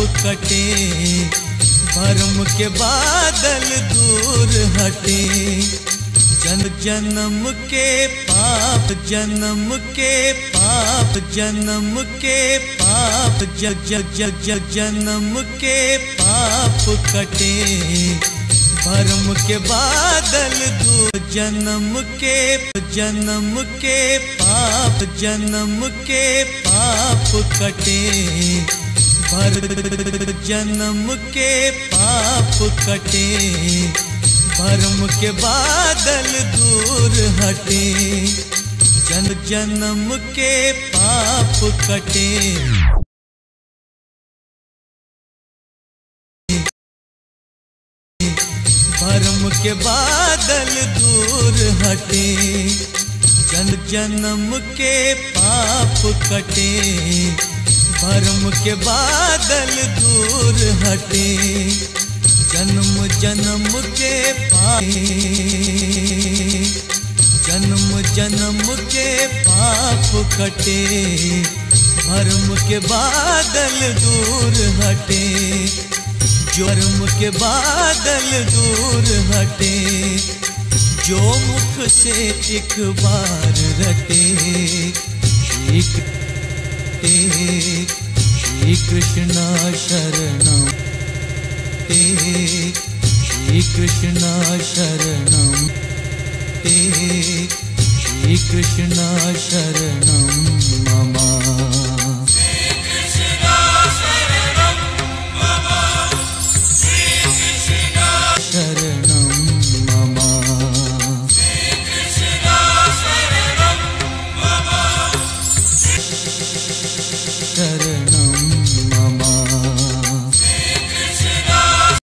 कटे, भरम के बादल दूर हटे। जन्म के पाप, जन्म के पाप, जन्म के पाप, जन्म के पाप कटे, भरम के बादल दूर। जन्म के पाप, जन्म के पाप कटे, जन्म के पाप कटे, भरम के बादल दूर हटे। जन्म के पाप कटे, भरम के बादल दूर हटे। जन्म के पाप कटे, भरम के बादल दूर हटे। जन्म जन्म के पाप, जन्म के पाप कटे, भरम के बादल दूर हटे। जन्म के बादल दूर हटे, जो मुख से एक बार रटे। श्री कृष्ण शरणम ते, श्री कृष्ण शरणम ते, श्री कृष्ण शरणम।